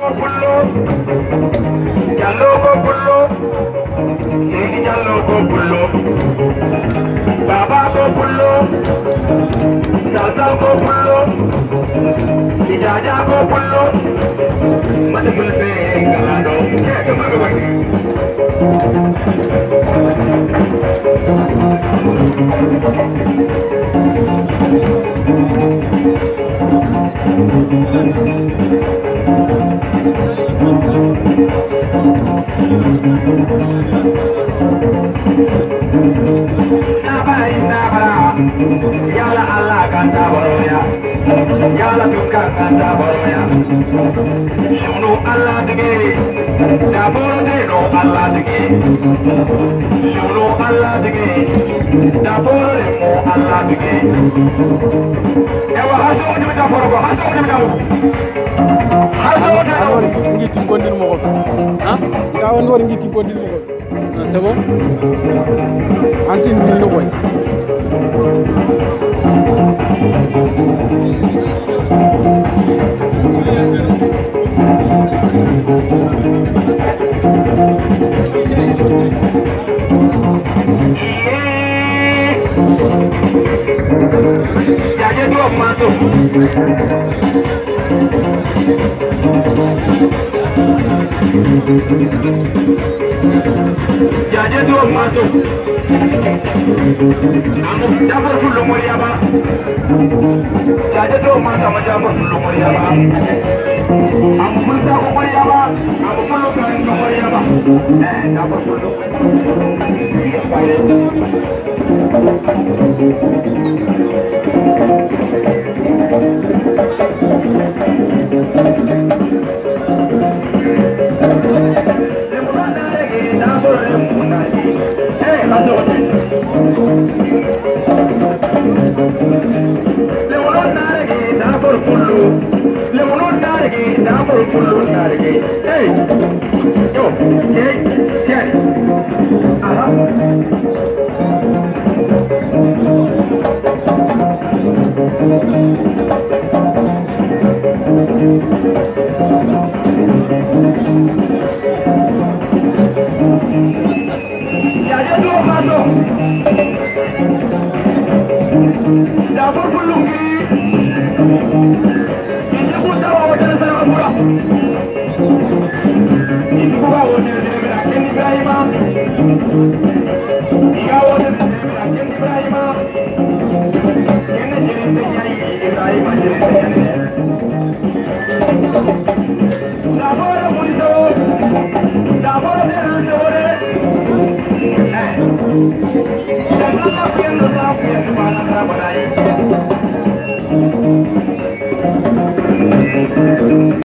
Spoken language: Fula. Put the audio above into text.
Pullo, Jallo ko pullo, Seydi Jallo ko pullo, Baba ko pullo, Salsal ko pullo, Ijaja ko pullo, Madamul be galado, come on. Yala Allah kanta boroya, yala tukka kanta boroya. Shunu Allah dige, daboro de no Allah dige. Shunu Allah dige, daboro de mo Allah dige. Ewa haso odi bita borogo, haso odi bita. Haso odi bita. Ngi tinkondil mo ko. Ha? Gawon wor ngi tinkondil mo ko. C'est bon? Antin ni no boy. Jadi dua masuk. Jadi dua masuk. Kamu dapur dulu Muriaba. Jadi dua masuk sama dapur dulu Muriaba. Kamu minta ke Muriaba. Kamu perlu kan ke Muriaba. Dapur dulu. Dapur Pulunggi, ini buta wajan sama pura. Ini buka wajan Ibrahim Ibrahim. Tiga wajan Ibrahim Ibrahim. Ini jenisnya Ibrahim jenisnya. Dapur Muliso, dapur Muliso. Jangan lakukan dosa yang kemana-mana.